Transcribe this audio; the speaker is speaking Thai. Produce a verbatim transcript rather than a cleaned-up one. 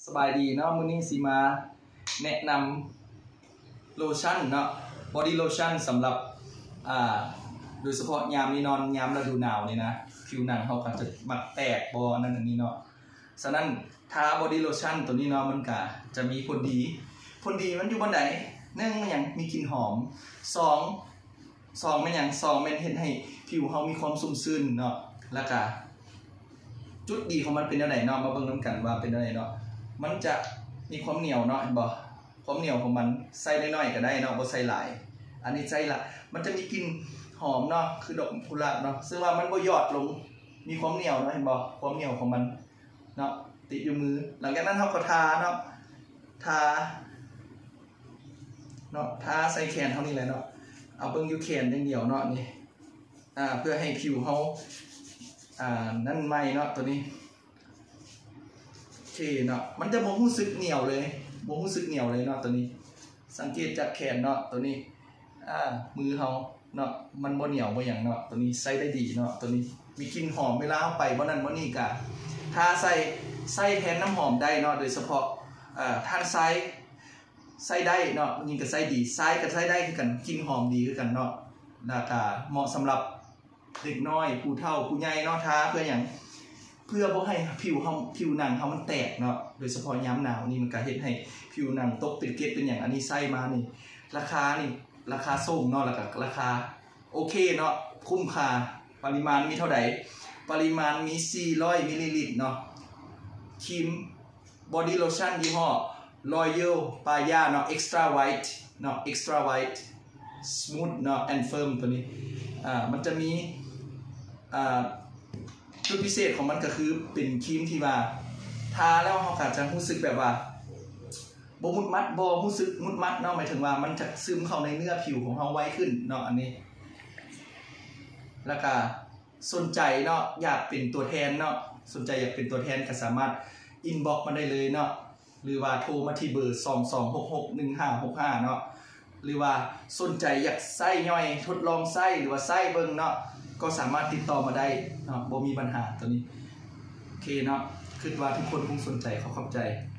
สบายดีเนาะมื้อนี้สิมาแนะนำโลชั่นเนาะบอดี้โลชั่นสำหรับอ่าโดยเฉพาะยามนี้นอนยามฤดูหนาวนี่นะผิวหนังเขาก็จะมักแตกบอนั่นอันนี้เนาะฉะนั้นทาบอดี้โลชั่นตัวนี้เนาะมันก็จะมีผลดีผลดีมันอยู่บนไหนหนึ่งมันยังมีกลิ่นหอมสองสองมันยังสองมันเห็นให้ผิวเขามีความชุ่มชื้นเนาะแล้วก็จุดดีของมันเป็นอะไรเนาะมาเบิ่งน้ำกันว่าเป็นอะไรเนาะมันจะมีความเหนียวเนาะเห็นบ่ความเหนียวของมันใส่น้อยๆก็ได้เนาะบ่ใส่หลายอันนี้ใส่ละมันจะมีกลิ่นหอมเนาะคือดอกกุหลาบเนาะซึ่งว่ามันบ่หยอดลงมีความเหนียวเนาะเห็นบ่ความเหนียวของมันเนาะติดอยู่มือหลังจากนั้นเราก็ทาเนาะทาเนาะทาใส่แขนเท่านี้แหละเนาะเอาเบิ่งอยู่แขนอย่างเดียวเนาะนี่อ่าเพื่อให้ผิวเฮาอ่านั่นไหมเนาะตัวนี้โอเคเนาะมันจะบ่รู้สึกเหนียวเลยบ่รู้สึกเหนียวเลยเนาะตัวนี้สังเกตจากแขนเนาะตัวนี้อ่ามือเฮาเนาะมันบ่เหนียวบ่หยังเนาะตัวนี้ใส่ได้ดีเนาะตัวนี้มีกลิ่นหอมเวลาเอาไปบ่นั้นบ่นี่ก็ถ้าใส่ใส่แทนน้ำหอมได้เนาะโดยเฉพาะอ่าทางซ้ายใส่ได้เนาะนี่ก็ใส่ดีซ้ายก็ใส่ได้คือกันกลิ่นหอมดีคือกันเนาะแล้วก็เหมาะสำหรับเด็กน้อยผู้เฒ่าผู้ใหญ่เนาะทาเพื่ออย่างเพื่อบ่ให้ผิวเฮาผิวหนังเฮามันแตกเนาะโดยเฉพาะยามหนาวนี่มันก็เฮ็ดให้ผิวหนังตกเป็นเกล็ดเป็นอย่างอันนี้ใส่มานี่ราคานี่ราคาส่งเนาะแล้วก็ราคาโอเคเนาะคุ้มค่าปริมาณมีเท่าใดปริมาณมีสี่ร้อยมิลลิลิตรเนาะครีมบอดี้โลชั่นยี่ห้อ Royal Paya เนาะ Extra White เนาะ Extra White Smooth เนาะ and Firm ตัวนี้อ่ามันจะมีอ่าจุดพิเศษของมันก็คือเป็นครีมที่ว่าทาแล้วเขาอาจจะรู้สึกแบบว่าบ่มุดมัดบ่รู้สึกมุดมัดเนาะหมายถึงว่ามันจะซึมเข้าในเนื้อผิวของเราไวขึ้นเนาะอันนี้แล้วก็สนใจเนาะอยากเป็นตัวแทนเนาะสนใจอยากเป็นตัวแทนก็สามารถอินบ็อกซ์มาได้เลยเนาะหรือว่าโทรมาที่เบอร์สอง สอง หก หก หนึ่ง ห้า หก ห้าเนาะหรือว่าสนใจอยากใส่ย่อยทดลองใส่หรือว่าใส่เบิ่งเนาะก็สามารถติดต่อมาได้เนาะบ่มีปัญหาตัวนี้โอเคเนาะคิดว่าทุกคนคงสนใจเขาเข้าใจ